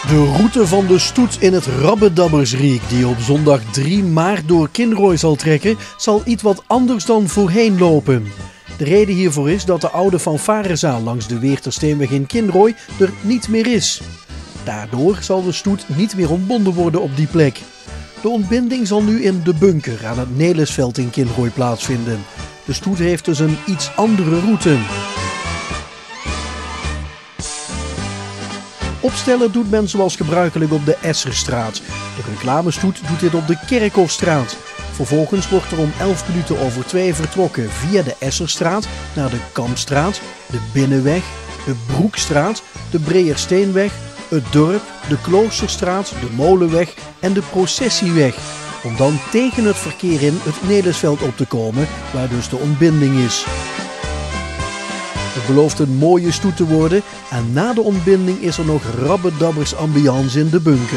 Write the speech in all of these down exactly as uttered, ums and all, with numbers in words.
De route van de stoet in het Rabbedabbersriek, die op zondag drie maart door Kinrooi zal trekken, zal iets wat anders dan voorheen lopen. De reden hiervoor is dat de oude fanfarezaal langs de Weertersteenweg in Kinrooi er niet meer is. Daardoor zal de stoet niet meer ontbonden worden op die plek. De ontbinding zal nu in de bunker aan het Nelisveld in Kinrooi plaatsvinden. De stoet heeft dus een iets andere route. Opstellen doet men zoals gebruikelijk op de Esserstraat. De reclamestoet doet dit op de Kerkhofstraat. Vervolgens wordt er om elf minuten over twee vertrokken via de Esserstraat naar de Kampstraat, de Binnenweg, de Broekstraat, de Breersteenweg, het dorp, de Kloosterstraat, de Molenweg en de Processieweg. Om dan tegen het verkeer in het Nelisveld op te komen, waar dus de ontbinding is. Het belooft een mooie stoet te worden en na de ontbinding is er nog Rabbedabbers ambiance in de bunker.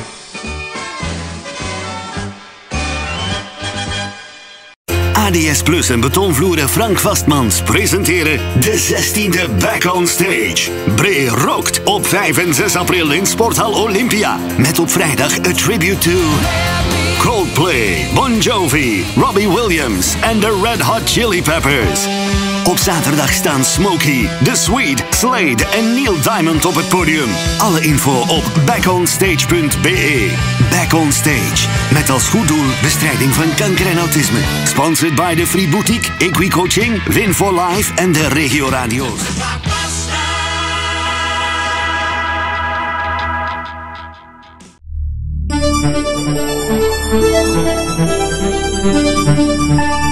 A D S Plus en betonvloeren Frank Vastmans presenteren de zestiende Back on Stage. Bree rookt op vijf en zes april in Sporthal Olympia. Met op vrijdag a tribute to Coldplay, Bon Jovi, Robbie Williams en de Red Hot Chili Peppers. Op zaterdag staan Smokey, The Sweet, Slade en Neil Diamond op het podium. Alle info op backonstage punt b e. Back on Stage. Met als goed doel bestrijding van kanker en autisme. Sponsored by de Free Boutique, Equi-Coaching, Win for Life en de Regio Radio's. Thank you.